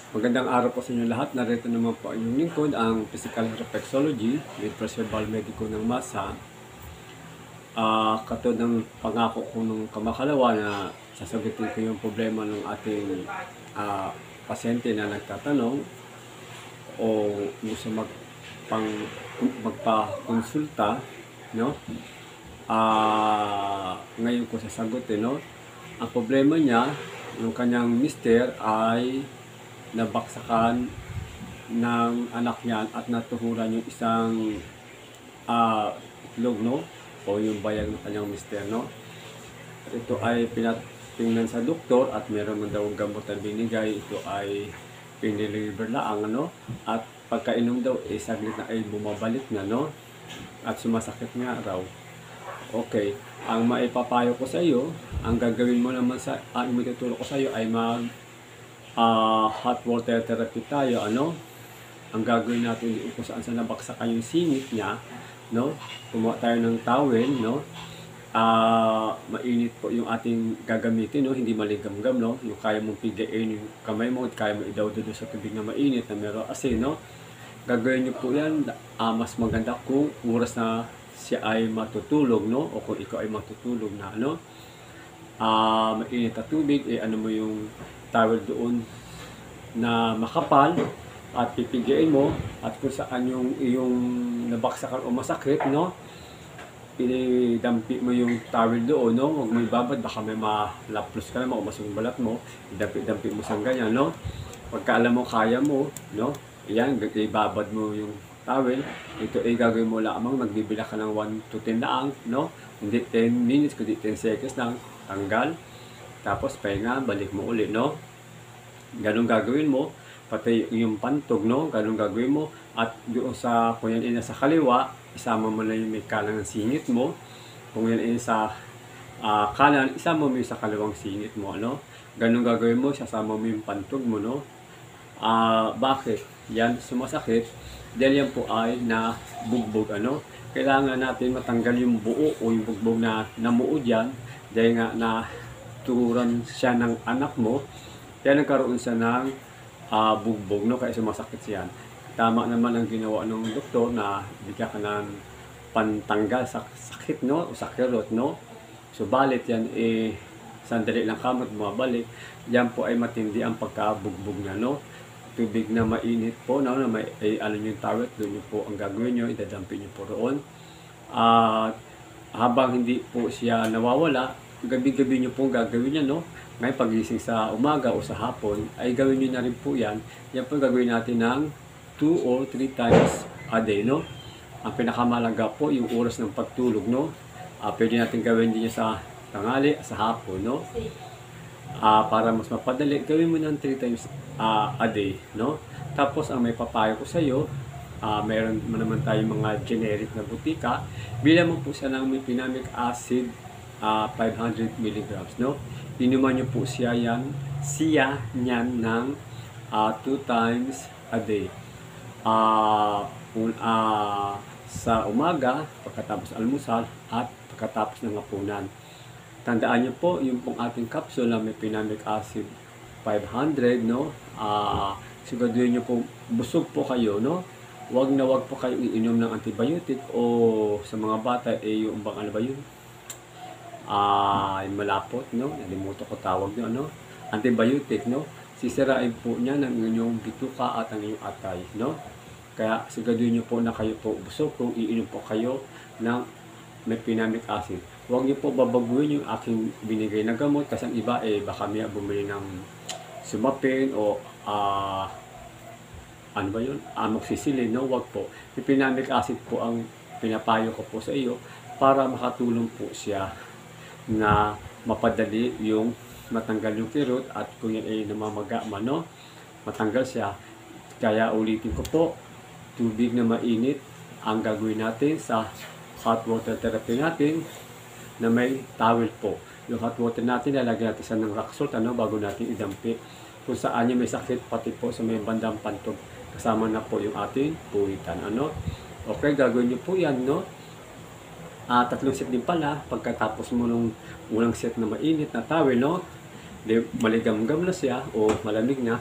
Magandang araw po sa inyo lahat. Narito naman po ang inyong lingkod, ang Physical Reflexology with Percival Medico ng Masa. Katulad ng pangako ko nung kamakalawa na sasagutin ko yung problema ng ating pasyente na nagtatanong o gusto magpa-konsulta, no? Ngayon ko sasagutin, no? Ang problema niya, yung kanyang mister ay nabaksakan ng anak niya at natuhuran yung isang itlog, no? O yung bayag ng kanyang mister, no? Ito ay pinatingnan sa doktor at meron man daw gamot na binigay. Ito ay piniliver lang, ano? At pagkainom daw, saglit na ay bumabalik na, no? At sumasakit nga raw. Okay, ang maipapayo ko sa iyo, ang gagawin mo naman ang itutulong ko sa iyo ay hot water therapy tayo, ano? Ang gagawin natin kung saan sa nabaksakan yung singit niya, no? Kumuha tayo ng towel, no? Mainit po yung ating gagamitin, no? Hindi maligamgam, no? Yung kaya mong pigain yung kamay mo at kaya mo idawdo sa tubig na mainit na meron asin, no? Gagawin niyo po yan, mas maganda kung oras na siya ay matutulog, no? O kung ikaw ay matutulog na, ano? Mainit na tubig, ano mo yung towel doon na makapal at pipigain mo at kung saan yung nabaksakan o masakit, no? Idampi mo yung towel doon, no? Huwag mo ibabad, baka may malaplos ka naman o masong balat mo. Idampi mo sa ganyan, no? Pagka alam mo, kaya mo, no? Iyan, ibabad mo yung towel. Ito ay gagawin mo lamang, magbibila ka ng 1 to 10 lang, no? Hindi 10 minutes, kundi 10 seconds lang. Tanggal. Tapos pahinga, balik mo uli, no? Ganun gagawin mo. Pati yung pantog, no? Ganun gagawin mo. At doon kung yan ay nasa kaliwa, isama mo na yung may kanan ng singit mo. Kung yan ay sa kanan, isama mo yung sa kaliwang singit mo, ano? Ganun gagawin mo, sasama mo yung pantog mo, no? Bakit? Yan sumasakit. Dahil yan po ay na bugbog, ano? Kailangan natin matanggal yung buo o yung bugbog na namuo dyan. Dahil nga na tururan siya ng anak mo, kaya nagkaroon siya ng bugbog, no? Kaya sumasakit siya. Tama naman ang ginawa ng doktor na bigyan ka ng pantanggal sa sakit, no? O sa kirot, no? Subalit yan, sandali lang kamot, bumabalik. Yan po ay matindi ang pagkabugbog niya, no? Tubig na mainit po, no? Na may, yung towel, doon nyo po ang gagawin nyo, idadampi nyo po roon. Habang hindi po siya nawawala, gabi-gabi nyo po gagawin niya, no? Ngayon, pagising sa umaga o sa hapon, ay gawin nyo na rin po yan. Yan po gagawin natin ng 2 or 3 times a day, no? Ang pinakamalaga po, yung oras ng pagtulog, no? Pwede natin gawin din sa tanghali, sa hapon, no? Para mas mapadali, gawin mo ng 3 times a day, no? Tapos, ang may papayo ko sa iyo, meron naman tayong mga generic na butika. Bilang mo po siya ng mefenamic acid, 500 mg, no? Inuman nyo po siya niyan ng 2 times a day. Sa umaga, pagkatapos almusal, at pagkatapos ng hapunan. Tandaan nyo po, yung pong ating capsule na mefenamic acid 500, no? Siguraduhin nyo po, busog po kayo, no? Wag po kayo iinom ng antibiotic o sa mga bata, yung bang ano ba yun? Malapot, no? Nalimutan ko tawag nyo, ano? Antibiotic, no? Sisirain po niya ng inyong bituka at ang inyong atay, no? Kaya siguraduhin nyo po na kayo po busog kung iinom po kayo ng mefenamic acid. Huwag nyo po babaguhin yung aking binigay na gamot kasi ang iba baka may bumili ng Sumapin o ano ba yun? Amoxicillin, no? Huwag po. Mefenamic acid po ang pinapayo ko po sa iyo para makatulong po siya na mapadali yung matanggal yung kirot at kung yan ay namamaga man, no? Matanggal siya. Kaya ulitin ko po, tubig na mainit ang gagawin natin sa hot water therapy natin na may towel po. Yung hot water natin, lalagyan natin sa ng rock salt, ano, bago natin idampi. Kung saan yung may sakit, pati po sa may bandang pantog, kasama na po yung ating puwitan, ano. Okay, gagawin nyo po yan, no. 3 set din pala, pagkatapos mo nung unang set na mainit na towel, no, maligamgam na siya o malamig na,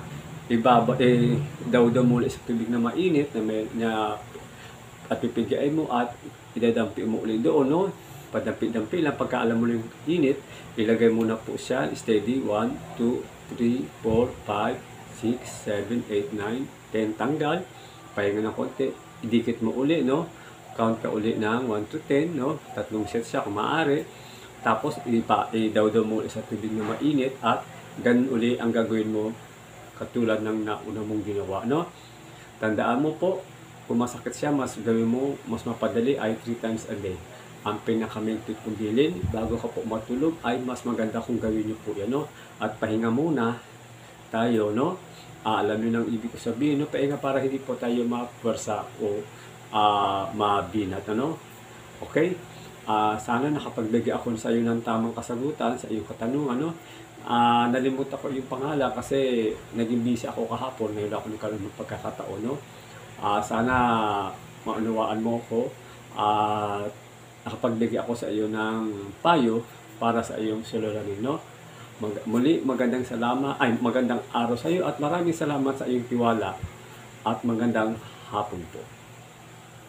daw muli sa tubig na mainit at pipigiay mo at idadampi mo ulit doon, no? Padampi-dampi lang. Pagka alam mo yung init, ilagay mo na po siya steady. 1, 2, 3, 4, 5, 6, 7, 8, 9, 10. Tanggal. Pahinga ng konti. Idikit mo uli, no? Count ka uli ng 1 to 10, no? 3 sets siya kung maaari. Tapos, idawdaw mo ulit sa tubig na mainit at ganun uli ang gagawin mo katulad ng nauna mong ginawa, no? Tandaan mo po, kung masakit siya, mas gawin mo, mas mapadali ay 3 times a day. Ang pinaka-maintain kong bilin, bago ka po matulog, ay mas maganda kung gawin niyo po yan, no? At pahinga muna tayo, no? Alam niyo nang ibig ko sabihin, no? Pahinga para hindi po tayo mapwersa o mabinat, ano? Okay? Sana nakapagbigay ako sa iyo ng tamang kasagutan sa iyong katanungan, no? Nalimutan ko yung pangalan kasi naging busy ako kahapon. Ngayon ako nagkaroon ng pagkakataon, no? Sana maunawaan mo ko at nakapagbigay ako sa iyo ng payo para sa iyong suliranin, no? Muli, magandang araw sa iyo at maraming salamat sa iyong tiwala at magandang hapon po.